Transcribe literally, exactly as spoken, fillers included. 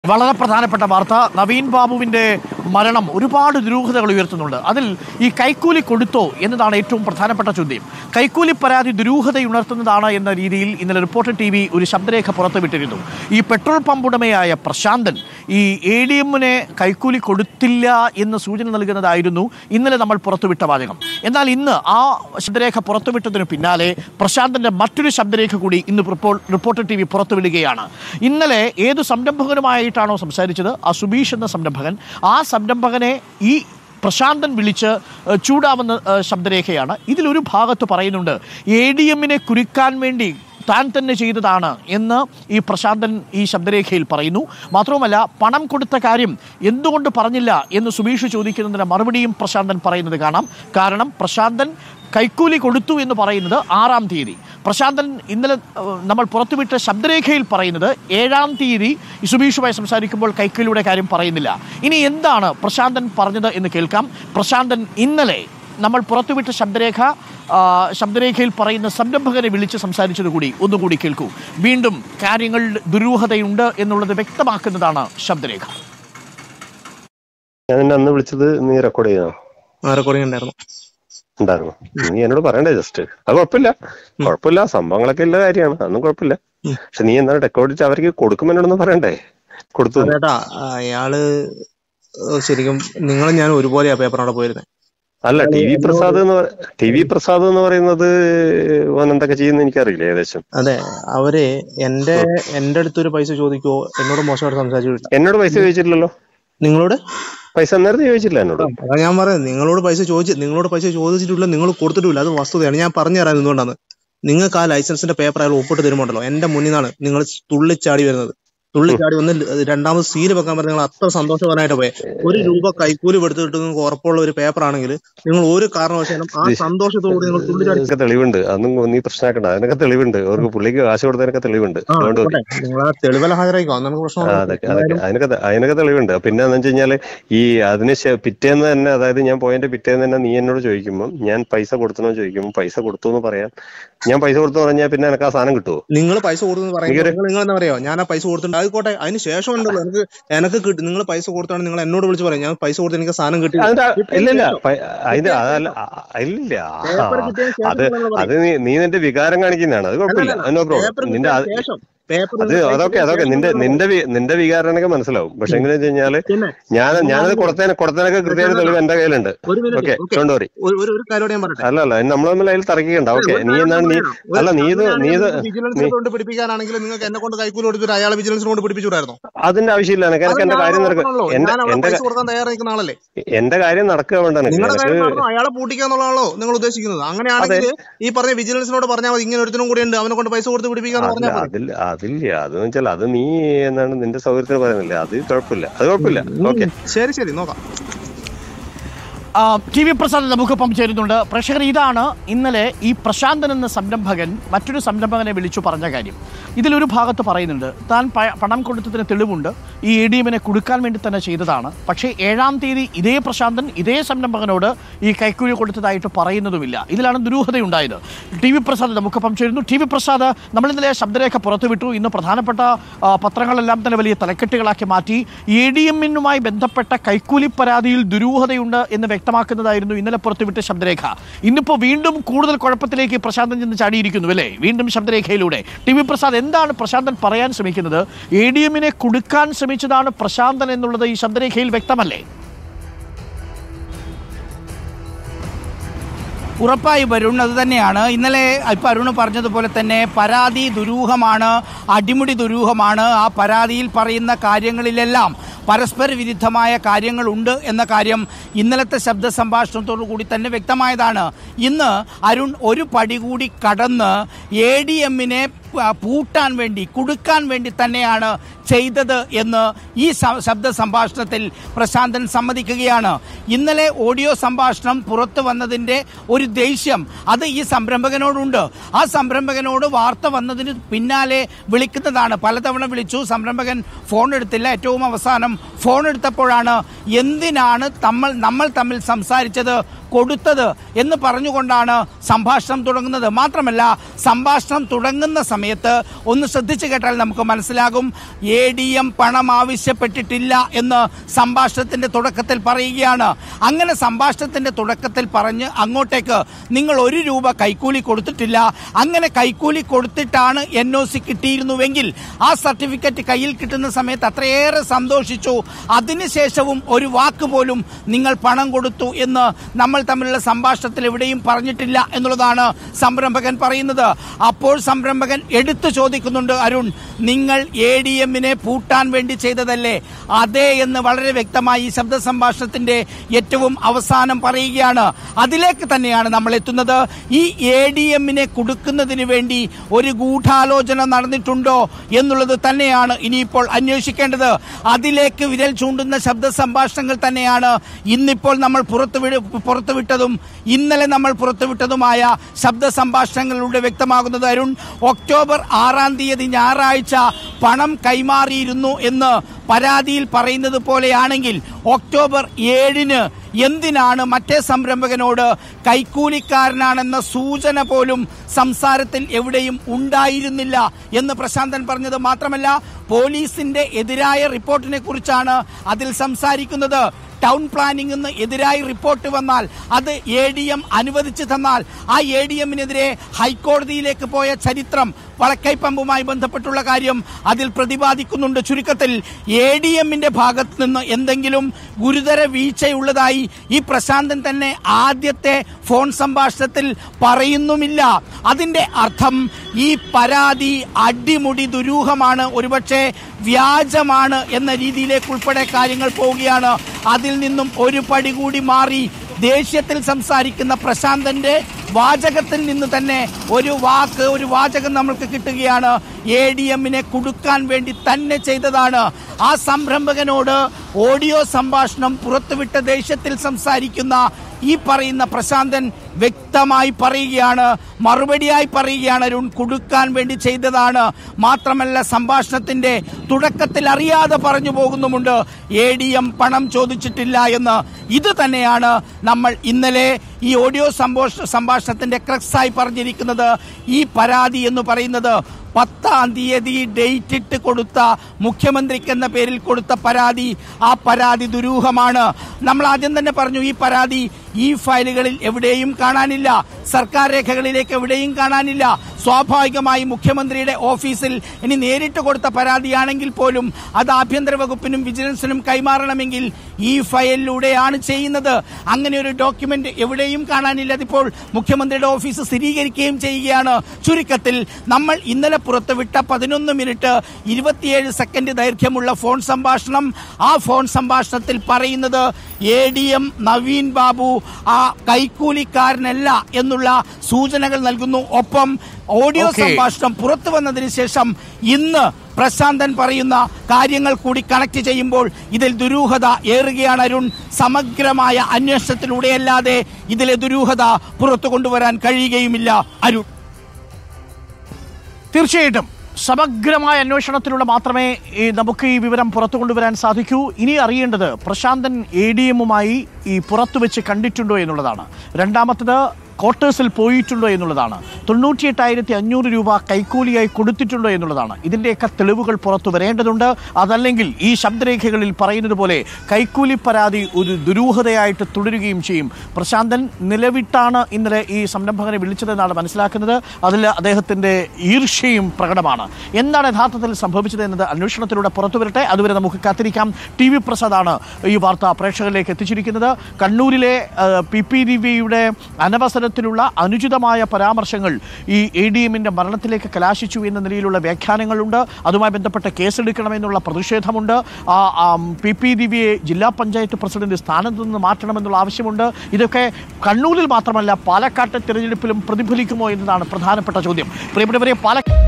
വളരെ പ്രധാനപ്പെട്ട വാർത്ത. നവീൻ ബാബുവിൻ്റെ മരണം ഒരുപാട് ദുരൂഹതകൾ ഉയർത്തുന്നുണ്ട്. അതിൽ ഈ കൈക്കൂലി കൊടുത്തോ എന്നതാണ് ഏറ്റവും പ്രധാനപ്പെട്ട ചോദ്യം. കൈക്കൂലി പരാതി ദുരൂഹതയുണർത്തുന്നതാണ് എന്ന രീതിയിൽ ഇന്നലെ റിപ്പോർട്ടർ ടി വി ഒരു ശബ്ദരേഖ പുറത്തുവിട്ടിരുന്നു. ഈ പെട്രോൾ പമ്പ് ഉടമയായ പ്രശാന്തൻ ഈ എ ഡി എമ്മിനെ കൈക്കൂലി കൊടുത്തില്ല എന്ന് സൂചന നൽകുന്നതായിരുന്നു ഇന്നലെ നമ്മൾ പുറത്തുവിട്ട വാചകം. എന്നാൽ ഇന്ന് ആ ശബ്ദരേഖ പുറത്തുവിട്ടതിന് പിന്നാലെ പ്രശാന്തൻ്റെ മറ്റൊരു ശബ്ദരേഖ കൂടി ഇന്ന് റിപ്പോർട്ടർ ടി വി പുറത്തുവിടുകയാണ്. ഇന്നലെ ഏതു സംരംഭകനുമായി ാണോ സംസാരിച്ചത്, ആ സുബീഷ് എന്ന സംരംഭകൻ, ആ സംരംഭകനെ ഈ പ്രശാന്തൻ വിളിച്ച് ചൂടാവുന്ന ശബ്ദരേഖയാണ്. ഇതിലൊരു ഭാഗത്ത് പറയുന്നുണ്ട് എ ഡി എമ്മിനെ കുരുക്കാൻ വേണ്ടി താൻ തന്നെ ചെയ്തതാണ് എന്ന് ഈ പ്രശാന്തൻ ഈ ശബ്ദരേഖയിൽ പറയുന്നു. മാത്രവുമല്ല, പണം കൊടുത്ത കാര്യം എന്തുകൊണ്ട് പറഞ്ഞില്ല എന്ന് സുബീഷ് ചോദിക്കുന്നതിന് മറുപടിയും പ്രശാന്തൻ പറയുന്നത് കാണാം. കാരണം പ്രശാന്തൻ കൈക്കൂലി കൊടുത്തു എന്ന് പറയുന്നത് ആറാം തീയതി, പ്രശാന്തൻ ഇന്നലെ നമ്മൾ പുറത്തുവിട്ട ശബ്ദരേഖയിൽ പറയുന്നത് ഏഴാം തീയതി സുബീഷുമായി സംസാരിക്കുമ്പോൾ കൈക്കൂലിയുടെ കാര്യം പറയുന്നില്ല. ഇനി എന്താണ് പ്രശാന്തൻ പറഞ്ഞത് എന്ന് കേൾക്കാം. പ്രശാന്തൻ ഇന്നലെ നമ്മൾ പുറത്തുവിട്ട ശബ്ദരേഖ ശബ്ദരേഖയിൽ പറയുന്ന സംരംഭകരെ വിളിച്ച് സംസാരിച്ചത് കൂടി ഒന്നുകൂടി കേൾക്കൂ. വീണ്ടും കാര്യങ്ങൾ ദുരൂഹതയുണ്ട് എന്നുള്ളത് വ്യക്തമാക്കുന്നതാണ് ശബ്ദരേഖ. ഞാൻ അന്ന് വിളിച്ചത് നീ റെക്കോർഡ് ചെയ്തോ? റെക്കോർഡിംഗ് ഉണ്ടായിരുന്നു ഉണ്ടായിരുന്നു നീ എന്നോട് പറയണ്ടേ? ജസ്റ്റ് അത് കുഴപ്പമില്ല, കുഴപ്പമില്ല, സംഭവങ്ങളൊക്കെ ഉള്ള കാര്യമാണ്, അതൊന്നും കുഴപ്പമില്ല. പക്ഷെ നീ എന്താണ് റെക്കോർഡ് ചെയ്ത് അവർക്ക് കൊടുക്കുമ്പോൾ എന്നോടൊന്നും പറയണ്ടേ? കൊടുത്തു ചേട്ടാ. അയാള് ശരിക്കും നിങ്ങളും ഞാൻ ഒരുപോലെയാ പേപ്പറിനോടെ പോയിരുന്നത്. അല്ല, ടി വി പ്രസാദ് എന്ന് ടി വി പ്രസാദ് എന്ന് പറയുന്നത് ഓൻ എന്തൊക്കെ ചെയ്യുന്ന എനിക്കറിയില്ല ഏകദേശം. അതെ, അവര് എന്റെ എന്റെ അടുത്തൊരു പൈസ ചോദിക്കുവോ എന്നോട് മോശമായിട്ട് സംസാരിച്ചു. എന്നോട് പൈസ ചോദിച്ചിട്ടില്ലല്ലോ. നിങ്ങളോട് പൈസ നേരത്തെ ചോദിച്ചില്ല എന്നോട്. അതാ ഞാൻ പറയുന്നത്, നിങ്ങളോട് പൈസ ചോദിച്ചു നിങ്ങളോട് പൈസ ചോദിച്ചിട്ടില്ല, നിങ്ങൾ കൊടുത്തിട്ടില്ല. അത് വസ്തുതയാണ്. ഞാൻ പറഞ്ഞു തരാൻ എന്തുകൊണ്ടാണ്. നിങ്ങൾക്ക് ആ ലൈസൻസിന്റെ പേപ്പർ അയാൾ ഒപ്പിട്ട് തരുമ്പോണ്ടല്ലോ, എന്റെ മുന്നിൽ നിന്നാണ് നിങ്ങൾ തുള്ളിച്ചാടി വരുന്നത്. തുള്ളിച്ചാടി വന്ന് രണ്ടാമത് സീല് വെക്കാൻ പറഞ്ഞ നിങ്ങൾ അത്ര സന്തോഷവാനായിട്ട് പോയെ. ഒരു രൂപ കൈക്കൂലി എടുത്തിട്ട് നിങ്ങൾക്ക് ഉറപ്പുള്ള ഒരു പേപ്പർ ആണെങ്കിൽ നിങ്ങൾ ഒരു കാരണവശാലും ആ സന്തോഷത്തോട് നിങ്ങൾ തുള്ളിച്ചാടി. തെളിവുണ്ട്, അതൊന്നും നീ പ്രശ്നമാക്കണ്ട. അതിനൊക്കെ തെളിവുണ്ട്. അവർക്ക് പുള്ളിക്ക് കാശ് കൊടുത്തതിനൊക്കെ തെളിവുണ്ട്. നിങ്ങൾ ആ തെളിവെല്ലാം ഹാജരായിക്കോ, നമുക്ക് പ്രശ്നം. അതിനൊക്കെ അതിനൊക്കെ തെളിവുണ്ട്. പിന്നെ എന്ന് വെച്ച് കഴിഞ്ഞാല് ഈ അതിന് പിറ്റേന്ന് തന്നെ, അതായത് ഞാൻ പോയതിന്റെ പിറ്റേന്ന് തന്നെ നീ എന്നോട് ചോദിക്കുമ്പോൾ ഞാൻ പൈസ കൊടുത്തോ ചോദിക്കുമ്പോൾ പൈസ കൊടുത്തു എന്ന് പറയാൻ, ഞാൻ പൈസ കൊടുത്തു പറഞ്ഞാൽ പിന്നെ എനിക്ക് ആ സാധനം കിട്ടുമോ? നിങ്ങൾ പൈസ കൊടുത്തു പറയുന്നത് നിങ്ങൾ എന്താ പറയാ? ഞാൻ ആ പൈസ കൊടുത്തിട്ടുണ്ട്, ആയിക്കോട്ടെ. അതിന് ശേഷം ഉണ്ടല്ലോ എനിക്ക് എനിക്ക് കിട്ടും. നിങ്ങൾ പൈസ കൊടുത്താണ് നിങ്ങൾ എന്നോട് വിളിച്ച് പറയാം ഞാൻ പൈസ കൊടുത്ത് എനിക്ക് സാധനം കിട്ടി. ഇല്ലില്ല, അതിന്റെ ഇല്ലില്ല, അത് അത് നീ നിന്റെ വികാരം കാണിക്കുന്നതാണ്. അത് കുഴപ്പമില്ല, നോ പ്രോബ്ലം. നിന്റെ അത് അതൊക്കെ അതൊക്കെ നിന്റെ നിന്റെ നിന്റെ വികാരനൊക്കെ മനസ്സിലാവും. പക്ഷെ എങ്ങനെ വെച്ച് കഴിഞ്ഞാല് ഞാൻ ഞാനത് കൊടുത്തതിന് കൊടുത്തതിനൊക്കെ കൃത്യമായിട്ട് തെളിവ് എന്റെ കയ്യിലുണ്ട്. Okay, don't worry. അല്ല അല്ല നമ്മൾ തമ്മിൽ അതിൽ തർക്കിക്കണ്ട. ഓക്കെ, നീ എന്താണ് നീ അല്ല നീ ഇത് നീ ഇത് പിടിപ്പിക്കാനാണെങ്കിൽ നിങ്ങൾക്ക് എന്നെ കൊണ്ട് കൈക്കൂലി കൊടുത്തിട്ട് അയാളെ വിജിലൻസിനെ കൊണ്ട് പിടിപ്പിച്ചുകൂടായിരുന്നു. അതിന്റെ ആവശ്യമില്ല. എനിക്ക് എനിക്ക് എന്റെ കാര്യം നടക്കും. എന്റെ എന്റെ കാര്യം നടക്കുക വേണ്ട. അയാളെ പൂട്ടിക്കാന്നുള്ളതാണല്ലോ നിങ്ങൾ ഉദ്ദേശിക്കുന്നത്. അങ്ങനെയാണെങ്കിൽ ഈ പറഞ്ഞ വിജിലൻസിനോട് പറഞ്ഞാൽ മതി, ഇങ്ങനെ ഒരുത്തിനും കൂടി ഉണ്ട്, അവനെ കൊണ്ട് പൈസ കൊടുത്ത് പിടിപ്പിക്കാന്ന് പറഞ്ഞാൽ അതില്ല. അതെന്ന് വെച്ചാൽ അത് നീ എന്താണ് നിന്റെ സൗകര്യത്തിന് പറയുന്നില്ലേ, അത് കുഴപ്പമില്ല, അത് കുഴപ്പമില്ല. ഓക്കെ, ശരി ശരി, നോക്കാം. ടി വി പ്രസാദ് നമുക്കൊപ്പം ചേരുന്നുണ്ട്. പ്രേക്ഷകർ, ഇതാണ് ഇന്നലെ ഈ പ്രശാന്തൻ എന്ന സംരംഭകൻ മറ്റൊരു സംരംഭകനെ വിളിച്ചു പറഞ്ഞ കാര്യം. ഇതിലൊരു ഭാഗത്ത് പറയുന്നുണ്ട് താൻ പണം കൊടുത്തതിന് തെളിവുണ്ട്, ഈ എ ഡി എമ്മിനെ കൊടുക്കാൻ വേണ്ടി തന്നെ ചെയ്തതാണ്. പക്ഷേ ഏഴാം തീയതി ഇതേ പ്രശാന്തൻ ഇതേ സംരംഭകനോട് ഈ കൈക്കൂലി കൊടുത്തതായിട്ട് പറയുന്നതുമില്ല. ഇതിലാണ് ദുരൂഹതയുണ്ടായത്. ടി വി പ്രസാദ് നമുക്കൊപ്പം ചേരുന്നു. ടി വി പ്രസാദ്, നമ്മൾ ഇന്നലെ ശബ്ദരേഖ പുറത്തുവിട്ടു. ഇന്ന് പ്രധാനപ്പെട്ട പത്രങ്ങളെല്ലാം തന്നെ വലിയ തലക്കെട്ടുകളാക്കി മാറ്റി. എ ഡി എമ്മിനുമായി ബന്ധപ്പെട്ട കൈക്കൂലി പരാതിയിൽ ദുരൂഹതയുണ്ട് എന്ന് വ്യക്തമാക്കുന്നതായിരുന്നു ഇന്നലെ പുറത്തുവിട്ട ശബ്ദരേഖ. ഇന്നിപ്പോ വീണ്ടും കൂടുതൽ കുഴപ്പത്തിലേക്ക് പ്രശാന്തൻ ചെന്ന് ചാടിയിരിക്കുന്നു അല്ലേ, വീണ്ടും ശബ്ദരേഖയിലൂടെ. ടി വി പ്രസാദ്, എന്താണ് പ്രശാന്തൻ പറയാൻ ശ്രമിക്കുന്നത്? എ ഡി എമ്മിനെ കൊടുക്കാൻ ശ്രമിച്ചതാണ് പ്രശാന്തൻ എന്നുള്ളത് ഈ ശബ്ദരേഖയിൽ വ്യക്തമല്ലേ? ഉറപ്പായി വരുൺ, അത് തന്നെയാണ് ഇന്നലെ ഇപ്പം അരുണ് പറഞ്ഞതുപോലെ തന്നെ പരാതി ദുരൂഹമാണ്, അടിമുടി ദുരൂഹമാണ്. ആ പരാതിയിൽ പറയുന്ന കാര്യങ്ങളിലെല്ലാം പരസ്പര വിരുദ്ധമായ കാര്യങ്ങളുണ്ട് എന്ന കാര്യം ഇന്നലത്തെ ശബ്ദ സംഭാഷണത്തോടു കൂടി തന്നെ വ്യക്തമായതാണ്. ഇന്ന് അരുൺ ഒരു പടി കൂടി കടന്ന് എ ഡി എമ്മിനെ പൂട്ടാൻ വേണ്ടി കുടുക്കാൻ വേണ്ടി തന്നെയാണ് ചെയ്തത് എന്ന് ഈ ശബ്ദ സംഭാഷണത്തിൽ പ്രശാന്തൻ സമ്മതിക്കുകയാണ്. ഇന്നലെ ഓഡിയോ സംഭാഷണം പുറത്തു വന്നതിൻ്റെ ഒരു ദേഷ്യം അത് ഈ സംരംഭകനോടുണ്ട്. ആ സംരംഭകനോട് വാർത്ത വന്നതിന് പിന്നാലെ വിളിക്കുന്നതാണ്. പലതവണ വിളിച്ചു, സംരംഭകൻ ഫോൺ എടുത്തില്ല. ഏറ്റവും അവസാനം ഫോൺ എടുത്തപ്പോഴാണ് എന്തിനാണ് നമ്മൾ നമ്മൾ തമ്മിൽ സംസാരിച്ചത് കൊടുത്തത് എന്ന് പറഞ്ഞുകൊണ്ടാണ് സംഭാഷണം തുടങ്ങുന്നത്. മാത്രമല്ല സംഭാഷണം തുടങ്ങുന്ന സമയത്ത് ഒന്ന് ശ്രദ്ധിച്ചു കേട്ടാൽ നമുക്ക് മനസ്സിലാകും എ ഡി എം പണം ആവശ്യപ്പെട്ടിട്ടില്ല എന്ന് സംഭാഷണത്തിന്റെ തുടക്കത്തിൽ പറയുകയാണ്. അങ്ങനെ സംഭാഷണത്തിന്റെ തുടക്കത്തിൽ പറഞ്ഞ് അങ്ങോട്ടേക്ക് നിങ്ങൾ ഒരു രൂപ കൈക്കൂലി കൊടുത്തിട്ടില്ല, അങ്ങനെ കൈക്കൂലി കൊടുത്തിട്ടാണ് എൻ ഒ സി കിട്ടിയിരുന്നുവെങ്കിൽ ആ സർട്ടിഫിക്കറ്റ് കയ്യിൽ കിട്ടുന്ന സമയത്ത് അത്രയേറെ സന്തോഷിച്ചു, അതിനുശേഷവും ഒരു വാക്ക് പോലും നിങ്ങൾ പണം കൊടുത്തു എന്ന് നമ്മൾ തമ്മിലുള്ള സംഭാഷണത്തിൽ എവിടെയും പറഞ്ഞിട്ടില്ല എന്നുള്ളതാണ് സംരംഭകൻ പറയുന്നത്. അപ്പോൾ സംരംഭകൻ എടുത്തു ചോദിക്കുന്നുണ്ട്, അരുൺ നിങ്ങൾ എ ഡി എമ്മിനെ പൂട്ടാൻ വേണ്ടി ചെയ്തതല്ലേ? അതെ എന്ന് വളരെ വ്യക്തമായി ഈ ശബ്ദ സംഭാഷണത്തിന്റെ ഏറ്റവും അവസാനം പറയുകയാണ്. അതിലേക്ക് തന്നെയാണ് നമ്മൾ എത്തുന്നത്. ഈ എ ഡി എമ്മിനെ കുടുക്കുന്നതിന് വേണ്ടി ഒരു ഗൂഢാലോചന നടന്നിട്ടുണ്ടോ എന്നുള്ളത് തന്നെയാണ് ഇനിയിപ്പോൾ അന്വേഷിക്കേണ്ടത്. അതിലേക്ക് വിരൽ ചൂണ്ടുന്ന ശബ്ദ സംഭാഷണങ്ങൾ തന്നെയാണ് ഇന്നിപ്പോൾ നമ്മൾ പുറത്തുവിട പുറത്തുവിട്ടതും ഇന്നലെ നമ്മൾ പുറത്തുവിട്ടതുമായ ശബ്ദ സംഭാഷണങ്ങളിലൂടെ വ്യക്തമാകുന്നത്. അരുൺ, ഒക്ടോബർ ആറാം തീയതി ഞായറാഴ്ച പണം കൈമാറിയിരുന്നു എന്ന് പരാതിയിൽ പറയുന്നത് പോലെയാണെങ്കിൽ ഒക്ടോബർ ഏഴിന് എന്തിനാണ് മറ്റേ സംരംഭകനോട് കൈക്കൂലിക്കാരനാണെന്ന സൂചന പോലും സംസാരത്തിൽ എവിടെയും ഉണ്ടായിരുന്നില്ല എന്ന് പ്രശാന്തൻ പറഞ്ഞത്? മാത്രമല്ല പോലീസിന്റെ എതിരായ റിപ്പോർട്ടിനെ കുറിച്ചാണ് അതിൽ സംസാരിക്കുന്നത്. ടൗൺ പ്ലാനിംഗിന് എതിരായി റിപ്പോർട്ട് വന്നാൽ അത് എ ഡി എം അനുവദിച്ചു തന്നാൽ ആ എ ഡി എമ്മിനെതിരെ ഹൈക്കോടതിയിലേക്ക് പോയ ചരിത്രം വളക്കൈപ്പമ്പുമായി ബന്ധപ്പെട്ടുള്ള കാര്യം അതിൽ പ്രതിപാദിക്കുന്നുണ്ട്. ചുരുക്കത്തിൽ എ ഡി എമ്മിന്റെ ഭാഗത്ത് നിന്ന് എന്തെങ്കിലും ഗുരുതര വീഴ്ചയുള്ളതായി ഈ പ്രശാന്തൻ തന്നെ ആദ്യത്തെ ഫോൺ സംഭാഷണത്തിൽ പറയുന്നുമില്ല. അതിന്റെ അർത്ഥം ഈ പരാതി അടിമുടി ദുരൂഹമാണ്, ഒരുപക്ഷെ വ്യാജമാണ് എന്ന രീതിയിലേക്ക് ഉൾപ്പെടെ കാര്യങ്ങൾ പോവുകയാണ്. അതിൽ നിന്നും ഒരു പടി കൂടി മാറി ദേഷ്യത്തിൽ സംസാരിക്കുന്ന പ്രശാന്തന്റെ വാചകത്തിൽ നിന്ന് തന്നെ ഒരു വാക്ക് ഒരു വാചകം നമ്മൾക്ക് കിട്ടുകയാണ്. എ ഡി എമ്മിനെ കുടുക്കാൻ വേണ്ടി തന്നെ ചെയ്തതാണ്. ആ സംരംഭകനോട് ഓഡിയോ സംഭാഷണം പുറത്തുവിട്ട ദേഷ്യത്തിൽ സംസാരിക്കുന്ന ഈ പറയുന്ന പ്രശാന്തൻ വ്യക്തമായി പറയുകയാണ്, മറുപടിയായി പറയുകയാണ്, അരുൺ കുടുക്കാൻ വേണ്ടി ചെയ്തതാണ്. മാത്രമല്ല സംഭാഷണത്തിന്റെ തുടക്കത്തിൽ അറിയാതെ പറഞ്ഞു പോകുന്നുമുണ്ട് എ ഡി എം പണം ചോദിച്ചിട്ടില്ല എന്ന്. ഇത് തന്നെയാണ് നമ്മൾ ഇന്നലെ ഈ ഓഡിയോ സംഭാഷണത്തിന്റെ ക്രക്സായി പറഞ്ഞിരിക്കുന്നത്. ഈ പരാതി എന്ന് പറയുന്നത് പത്താം തീയതി ഡേറ്റ് ഇട്ട് കൊടുത്ത മുഖ്യമന്ത്രിക്ക് എന്ന പേരിൽ കൊടുത്ത പരാതി, ആ പരാതി ദുരൂഹമാണ്. നമ്മൾ ആദ്യം തന്നെ പറഞ്ഞു ഈ പരാതി ഈ ഫയലുകളിൽ എവിടെയും കാണാനില്ല, സർക്കാർ രേഖകളിലേക്ക് എവിടെയും കാണാനില്ല. സ്വാഭാവികമായി മുഖ്യമന്ത്രിയുടെ ഓഫീസിൽ ഇനി നേരിട്ട് കൊടുത്ത പരാതിയാണെങ്കിൽ പോലും അത് ആഭ്യന്തര വകുപ്പിനും വിജിലൻസിനും കൈമാറണമെങ്കിൽ ഈ ഫയലിലൂടെയാണ് ചെയ്യുന്നത്. അങ്ങനെ ഒരു ഡോക്യുമെന്റ് എവിടെയും കാണാനില്ല. അതിപ്പോൾ മുഖ്യമന്ത്രിയുടെ ഓഫീസ് സ്ഥിരീകരിക്കുകയും ചെയ്യുകയാണ്. ചുരുക്കത്തിൽ നമ്മൾ ഇന്നലെ പുറത്തുവിട്ട പതിനൊന്ന് മിനിറ്റ് ഇരുപത്തിയേഴ് സെക്കൻഡ് ദൈർഘ്യമുള്ള ഫോൺ സംഭാഷണം, ആ ഫോൺ സംഭാഷണത്തിൽ പറയുന്നത് A D M Naveen Babu ആ കൈക്കൂലിക്കാരനല്ല എന്നുള്ള സൂചനകൾ നൽകുന്നു. ഒപ്പം ഓഡിയോ സംഭാഷണം പുറത്തു വന്നതിന് ശേഷം ഇന്ന് പ്രശാന്തൻ പറയുന്ന കാര്യങ്ങൾ കൂടി കണക്ട് ചെയ്യുമ്പോൾ ഇതിൽ ദുരൂഹത ഏറുകയാണ്. അരുൺ, സമഗ്രമായ അന്വേഷണത്തിലൂടെയല്ലാതെ ഇതിലെ ദുരൂഹത പുറത്തു കൊണ്ടുവരാൻ കഴിയുകയുമില്ല. അരുൺ, തീർച്ചയായിട്ടും സമഗ്രമായ അന്വേഷണത്തിലൂടെ മാത്രമേ നമുക്ക് ഈ വിവരം പുറത്തു കൊണ്ടുവരാൻ സാധിക്കൂ. ഇനി അറിയേണ്ടത് പ്രശാന്തൻ എ ഡി എമ്മുമായി ഈ പുറത്തു വെച്ച് കണ്ടിട്ടുണ്ടോ എന്നുള്ളതാണ്. രണ്ടാമത്തത് ക്വാർട്ടേഴ്സിൽ പോയിട്ടുണ്ടോ എന്നുള്ളതാണ്. തൊണ്ണൂറ്റിയെട്ടായിരത്തി അഞ്ഞൂറ് രൂപ കൈക്കൂലിയായി കൊടുത്തിട്ടുണ്ടോ എന്നുള്ളതാണ്. ഇതിൻ്റെയൊക്കെ തെളിവുകൾ പുറത്തു വരേണ്ടതുണ്ട്. അതല്ലെങ്കിൽ ഈ ശബ്ദരേഖകളിൽ പറയുന്നത് പോലെ കൈക്കൂലി പരാതി ഒരു ദുരൂഹതയായിട്ട് തുടരുകയും ചെയ്യും. പ്രശാന്തൻ നിലവിട്ടാണ് ഇന്നലെ ഈ സംരംഭകനെ വിളിച്ചതെന്നാണ് മനസ്സിലാക്കുന്നത്. അതിൽ അദ്ദേഹത്തിൻ്റെ ഈർഷ്യയും പ്രകടമാണ്. എന്താണ് യഥാർത്ഥത്തിൽ സംഭവിച്ചത് എന്നത് അന്വേഷണത്തിലൂടെ പുറത്തു വരട്ടെ. അതുവരെ നമുക്ക് കാത്തിരിക്കാം. ടി വി പ്രസാദാണ് ഈ വാർത്ത പ്രേക്ഷകരിലേക്ക് എത്തിച്ചിരിക്കുന്നത്. കണ്ണൂരിലെ പി പി ദിവ്യയുടെ അനവസര ത്തിലുള്ള അനുചിതമായ പരാമർശങ്ങൾ ഈ എ ഡി എമ്മിന്റെ മരണത്തിലേക്ക് കലാശിച്ചു എന്ന നിലയിലുള്ള വ്യാഖ്യാനങ്ങളുണ്ട്. അതുമായി ബന്ധപ്പെട്ട കേസെടുക്കണമെന്നുള്ള പ്രതിഷേധമുണ്ട്. പി പി ദിവ്യയെ ജില്ലാ പഞ്ചായത്ത് പ്രസിഡന്റ് സ്ഥാനത്ത് നിന്ന് മാറ്റണമെന്നുള്ള ആവശ്യമുണ്ട്. ഇതൊക്കെ കണ്ണൂരിൽ മാത്രമല്ല പാലക്കാട്ടെ തിരഞ്ഞെടുപ്പിലും പ്രതിഫലിക്കുമോ എന്നതാണ് പ്രധാനപ്പെട്ട ചോദ്യം. പ്രിയപ്പെട്ടവരെ, പാലക്കാട്